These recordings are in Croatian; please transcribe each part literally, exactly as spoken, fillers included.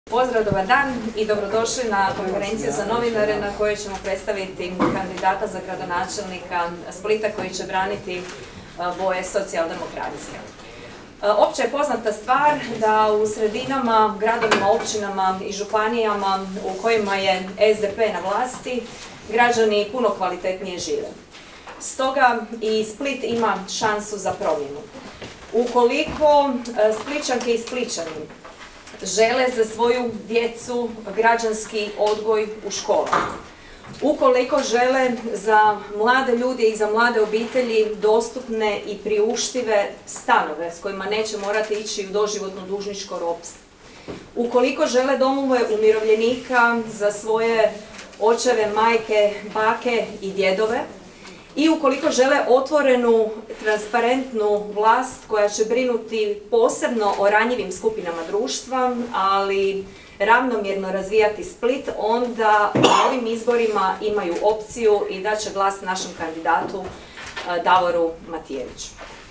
Pozdrav, dobar dan i dobrodošli na konferenciju za novinare na kojoj ćemo predstaviti kandidata za gradonačelnika Splita koji će braniti boje socijaldemokracije. Opće je poznata stvar da u sredinama, gradovima, općinama i županijama u kojima je S D P na vlasti, građani puno kvalitetnije žive. Stoga i Split ima šansu za promjenu. Ukoliko Splićanke i Splićani žele za svoju djecu građanski odgoj u školama, ukoliko žele za mlade ljude i za mlade obitelji dostupne i priuštive stanove s kojima neće morati ići u doživotno dužničko ropstvo, ukoliko žele domove umirovljenika za svoje očeve, majke, bake i djedove, i ukoliko žele otvorenu, transparentnu vlast koja će brinuti posebno o ranjivim skupinama društva, ali ravnomjerno razvijati Split, onda na ovim izborima imaju opciju i da će glas našem kandidatu Davoru Matijeviću.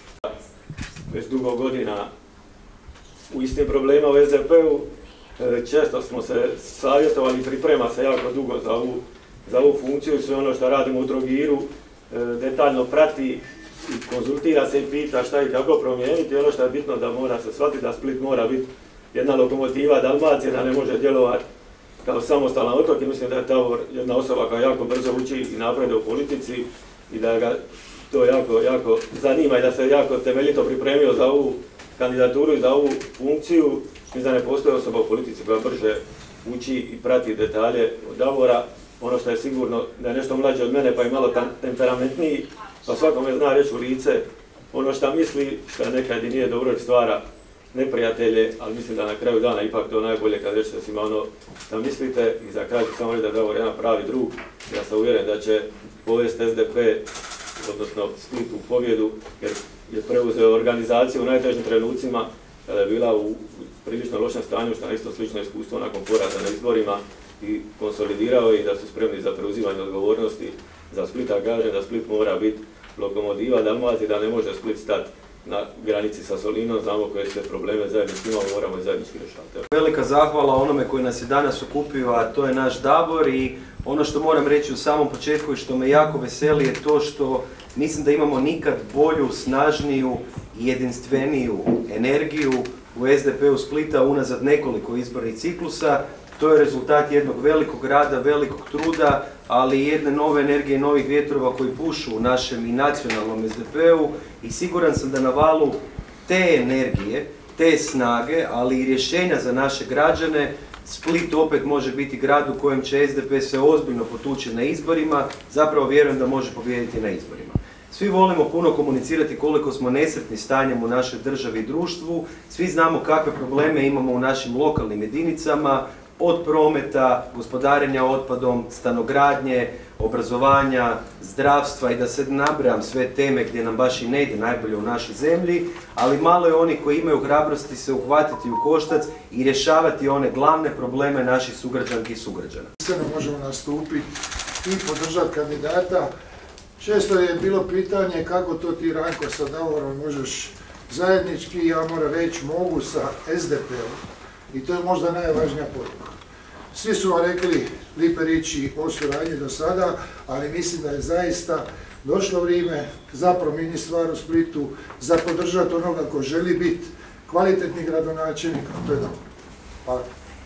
Već dugo godina u istim problema u S D P-u, često smo se savjetovali i priprema se jako dugo za ovu, za ovu funkciju i sve ono što radimo u Trogiru detaljno prati i konzultira se i pita šta i kako promijeniti. Ono što je bitno da mora se shvatiti da Split mora biti jedna lokomotiva Dalmacije, da ne može djelovati kao samostalan otok i mislim da je Davor jedna osoba koja jako brzo uči i napreduje u politici i da ga to jako, jako zanima i da se jako temeljito pripremio za ovu kandidaturu i za ovu funkciju. Mislim da ne postoji osoba u politici koja brže uči i prati detalje od Davora. Ono što je sigurno da je nešto mlađe od mene pa i malo temperamentniji, pa svakome zna reći u lice ono što misli, što nekad i nije dobro i stvara neprijatelje, ali mislim da na kraju dana ipak to najbolje kad rećete svima ono što mislite. I za kraj ću samo reći da je Davor jedan pravi drug. Ja sam uvjeren da će povesti S D P, odnosno Split u pobjedu, jer je preuzeo organizaciju u najtežim trenucima kada je bila u prilično lošem stanju, što je isto slično iskustvo nakon poraza na izborima, i konsolidirao i da su spremni za preuzimanje odgovornosti za Splita. Kažem da Split mora biti lokomotiva Dalmacije, da ne može Split stati na granici sa Solinom, znamo koje sve probleme zajednički imamo, moramo i zajednički rješavati. Velika zahvala onome koji nas je danas okupio, a to je naš Davor, i ono što moram reći u samom početku i što me jako veseli je to što mislim da imamo nikad bolju, snažniju i jedinstveniju energiju u S D P-u Splita unazad nekoliko izbornih ciklusa. To je rezultat jednog velikog rada, velikog truda, ali i jedne nove energije, novih vjetrova koji pušu u našem i nacionalnom S D P-u i siguran sam da na valu te energije, te snage, ali i rješenja za naše građane, Split opet može biti grad u kojem će S D P se ozbiljno potući na izborima, zapravo vjerujem da može pobijediti na izborima. Svi volimo puno komunicirati koliko smo nesretni stanjem u našoj državi i društvu, svi znamo kakve probleme imamo u našim lokalnim jedinicama, od prometa, gospodarenja otpadom, stanogradnje, obrazovanja, zdravstva i da se nabrajam sve teme gdje nam baš i ne ide najbolje u našoj zemlji, ali malo je oni koji imaju hrabrosti se uhvatiti u koštac i rješavati one glavne probleme naših sugrađanki i sugrađana. Sve možemo nastupiti i podržati kandidata. Često je bilo pitanje kako to ti, Ranko, sa Davorom možeš zajednički, ja moram reći mogu sa S D P-om. I to je možda najvažnija poruka. Svi su vam rekli lijepe riječi o suradnji do sada, ali mislim da je zaista došlo vrijeme za promijeniti stvar u Splitu, za podržati onoga ko želi biti kvalitetni gradonačelnik, a to je Davor. Hvala.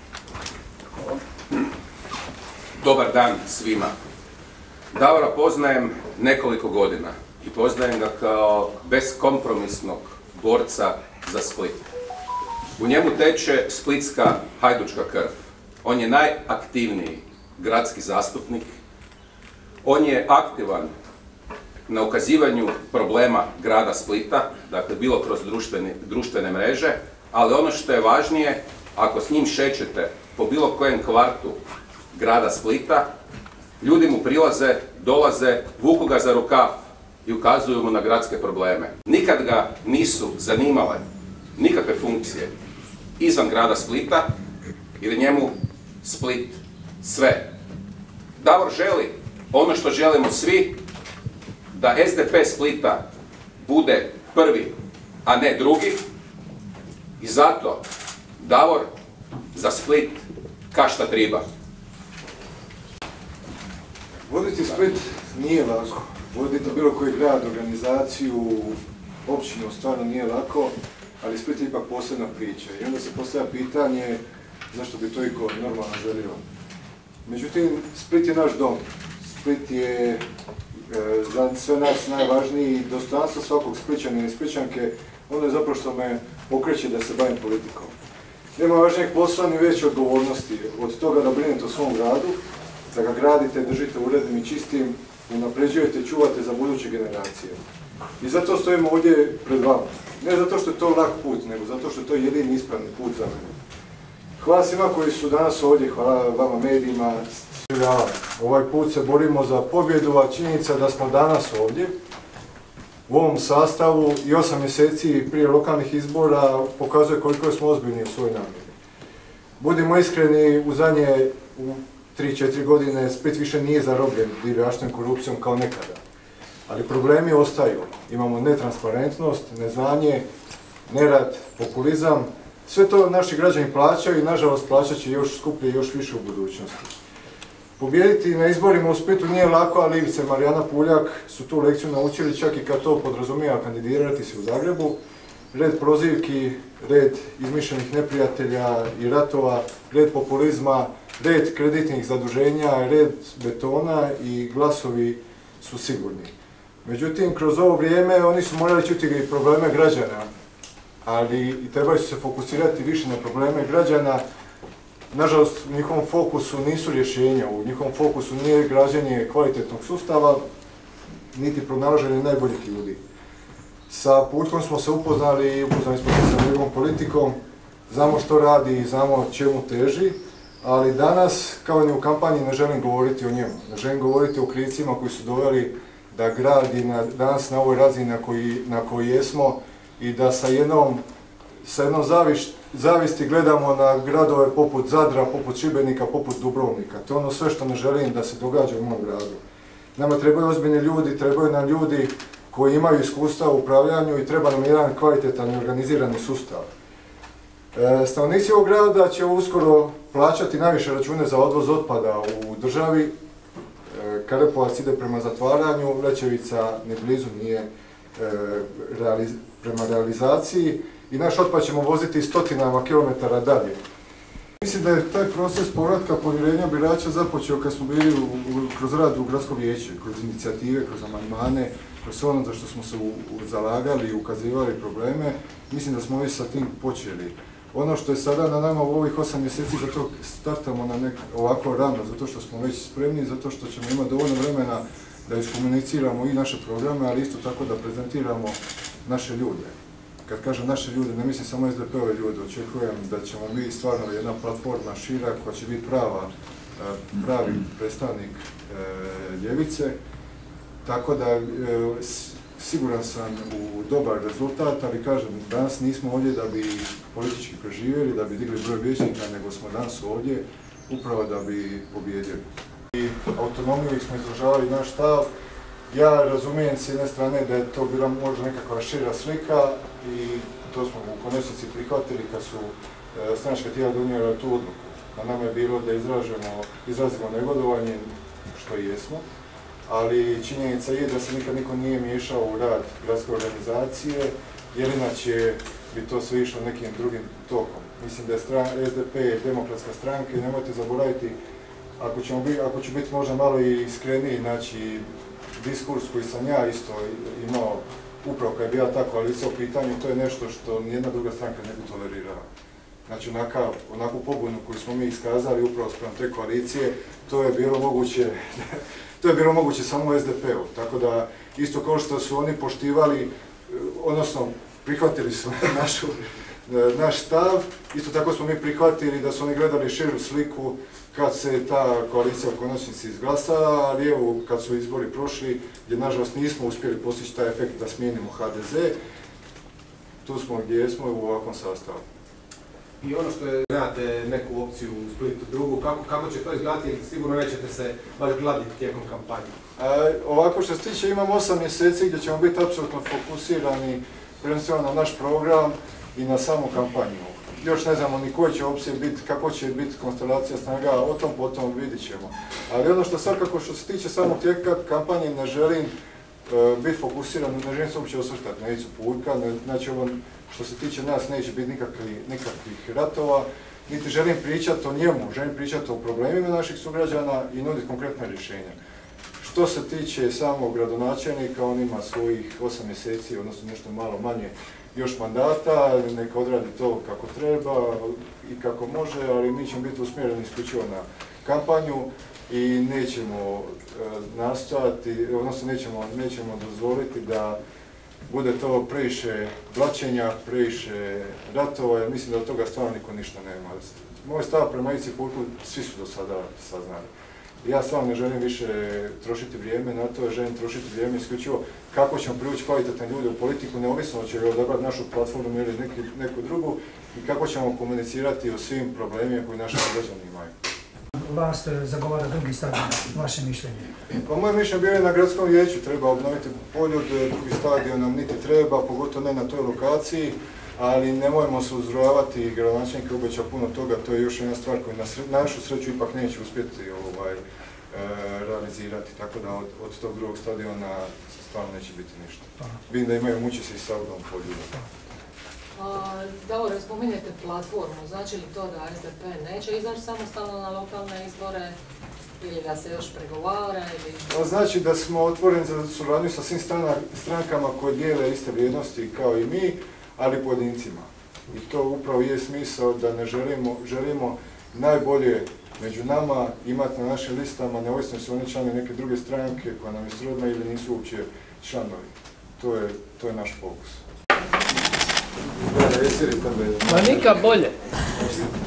Dobar dan svima. Davora poznajem nekoliko godina i poznajem ga kao beskompromisnog borca za Split. U njemu teče splitska hajdučka krv. On je najaktivniji gradski zastupnik. On je aktivan na ukazivanju problema grada Splita, dakle bilo kroz društvene, društvene mreže, ali ono što je važnije, ako s njim šećete po bilo kojem kvartu grada Splita, ljudi mu prilaze, dolaze, vuku ga za rukav i ukazuju mu na gradske probleme. Nikad ga nisu zanimale nikakve funkcije izvan grada Splita, jer je njemu Split sve. Davor želi ono što želimo svi, da S D P Splita bude prvi, a ne drugi, i zato Davor za Split ka šta treba? Voditi Split nije lako. Voditi bilo koji grad, organizaciju, općinu stvarno nije lako, ali Split je ipak posebna priča. I onda se postavlja pitanje zašto bi to iko normalno želio. Međutim, Split je naš dom. Split je e, za sve nas najvažniji dostojanstvo svakog Splićanina i Splićanke. Ono je zapravo što me pokreće da se bavim politikom. Nema važnijeg posla ni veće odgovornosti od toga da brinete o svom gradu, da ga gradite, držite urednim i čistim, unapređujete i čuvate za buduće generacije. I zato stojimo ovdje pred vama. Ne zato što je to lak put, nego zato što je to jedini ispravni put za mene. Hvala svima koji su danas ovdje, hvala vama medijima. Ovaj put se borimo za pobjedu, a činjenica da smo danas ovdje u ovom sastavu i osam mjeseci prije lokalnih izbora pokazuje koliko smo ozbiljni u svojoj namjeri. Budimo iskreni, u zadnje tri četiri godine Split više nije zarobljen divljaštvom i korupcijom kao nekada. Ali problemi ostaju. Imamo netransparentnost, neznanje, nerad, populizam. Sve to naši građani plaćaju i nažalost plaćat će još skuplje i još više u budućnosti. Pobijediti na izborima u Splitu nije lako, ali Ivica i Marijana Puljak su tu lekciju naučili čak i kad to podrazumijeva kandidirati se u Zagrebu. Red prozivki, red izmišljenih neprijatelja i ratova, red populizma, red kreditnih zaduženja, red betona i glasovi su sigurni. Međutim, kroz ovo vrijeme oni su morali čuti i probleme građana, ali i trebaju se fokusirati više na probleme građana. Nažalost, u njihovom fokusu nisu rješenja, u njihovom fokusu nije građenje kvalitetnog sustava, niti pronalaženje najboljih ljudi. Sa Puljkom smo se upoznali i upoznali smo se sa njegovom politikom, znamo što radi i znamo čemu teži, ali danas, kao ni u kampanji, ne želim govoriti o njemu. Ne želim govoriti o krivcima koji su doveli da gradi na, danas na ovoj razini na koji, na koji jesmo i da sa jednom, sa jednom zaviš, zavisti gledamo na gradove poput Zadra, poput Šibenika, poput Dubrovnika. To je ono sve što ne želim da se događa u mom gradu. Nama trebaju ozbiljni ljudi, trebaju nam ljudi koji imaju iskustva u upravljanju i treba nam jedan kvalitetan i organizirani sustav. E, stanovnici ovog grada će uskoro plaćati najviše račune za odvoz otpada u državi. E, Karepovac ide prema zatvaranju, Lećevica ni blizu nije e, realiz prema realizaciji i naš otpad ćemo voziti stotinama kilometara dalje. Mislim da je taj proces povratka povjerenja birača započeo kad smo bili u, u, kroz rad u Gradsko vijeće, kroz inicijative, kroz amandmane, kroz ono za što smo se u, u zalagali i ukazivali probleme. Mislim da smo već sa tim počeli. Ono što je sada na nama u ovih osam mjeseci, zato startamo na nek, ovako rano, zato što smo već spremni, zato što ćemo imati dovoljno vremena da iskomuniciramo i naše programe, ali isto tako da prezentiramo naše ljude. Kad kažem naše ljude, ne mislim samo es de pe ove ljude, očekujem da ćemo mi stvarno jedna platforma šira koja će biti prava, pravi predstavnik e, ljevice, tako da e, siguran sam u dobar rezultat, ali kažem, danas nismo ovdje da bi politički preživjeli, da bi digli broj vijećnika, nego smo danas ovdje upravo da bi pobijedili. I autonomiju smo izražavali naš stav. Ja razumijem s jedne strane da je to bila možda nekakva šira slika i to smo u konačnici prihvatili kad su e, stranačka tijela donijela tu odluku. Na nama je bilo da izražemo, izrazimo negodovanje, što i jesmo, ali činjenica je da se nikad niko nije miješao u rad gradske organizacije, jer inače bi to sve išlo nekim drugim tokom. Mislim da je stran, es de pe demokratska stranka i nemojte zaboraviti, ako, ćemo biti, ako ću biti možda malo i iskreniji, znači diskurs koji sam ja isto imao upravo kad je bila ta koalicija u pitanju, to je nešto što nijedna druga stranka ne bi tolerirala. Znači onaka, onakvu pobunu koju smo mi iskazali upravo sprem te koalicije, to je bilo moguće, to je bilo moguće samo u es de pe u. Tako da isto kao što su oni poštivali, odnosno prihvatili su našu, naš stav, isto tako smo mi prihvatili da su oni gledali širu sliku kad se ta koalicija u konačnici izglasala, ali evo kad su izbori prošli, gdje nažalost nismo uspjeli postići taj efekt da smijenimo ha de ze, tu smo gdje jesmo u ovakvom sastavu. I ono što je, gledate neku opciju u Splitu drugu, kako, kako će to izgledati, jer sigurno nećete se baš gladiti tijekom kampanje? E, ovako što se tiče, imamo osam mjeseci gdje ćemo biti apsolutno fokusirani prvenstveno na naš program i na samu kampanju. još ne znamo ni koje će opcije biti, kako će biti konstelacija snaga, o tom potom vidit ćemo. Ali ono što svakako što se tiče samog tijeka kampanje ne želim uh, biti fokusiran, ne želim se uopće osvrtati na Ivicu Puljka, ne, znači ovo što se tiče nas neće biti nikakvi, nikakvih ratova, niti želim pričati o njemu, želim pričati o problemima naših sugrađana i nuditi konkretna rješenja. Što se tiče samog gradonačelnika, on ima svojih osam mjeseci, odnosno nešto malo manje još mandata, neka odradi to kako treba i kako može, ali mi ćemo biti usmjereni isključivo na kampanju i nećemo e, nastojati, odnosno nećemo, nećemo dozvoliti da bude to previše blaćenja, previše ratova, jer mislim da od toga stvarno niko ništa nema. Moj stav prema Ivici Puljku svi su do sada saznali. Ja stvarno ne želim više trošiti vrijeme na to, želim trošiti vrijeme isključivo kako ćemo privući kvalitetne ljude u politiku, neovisno će li odabrati našu platformu ili neki, neku drugu, i kako ćemo komunicirati o svim problemima koji naši građani imaju. Vlast zagovara drugi stadion, vaše mišljenje? Pa moje mišljenje bilo je na gradskom vijeću, treba obnoviti Poljud, drugi stadion nam niti treba, pogotovo ne na toj lokaciji, ali nemojmo se uzrujavati, gradonačelnik je obećao puno toga, to je još jedna stvar koju na našu sreću ipak neće uspjeti ovaj, e, realizirati, tako da od, od tog drugog stadiona stvarno neće biti ništa. Vidim da imaju muči se i sa udom Poljuda. Davor, spominjete platformu, znači li to da S D P neće izaći samostalno na lokalne izbore ili da se još pregovara? Ili... Znači da smo otvoreni za suradnju sa svim strankama koje dijele iste vrijednosti kao i mi, ali pojedincima. I to upravo je smisao da ne želimo, želimo najbolje među nama imati na našim listama, neovisno su oni članovi neke druge stranke koja nam je srodna ili nisu uopće članovi. To je, to je naš fokus. Pa nikad bolje.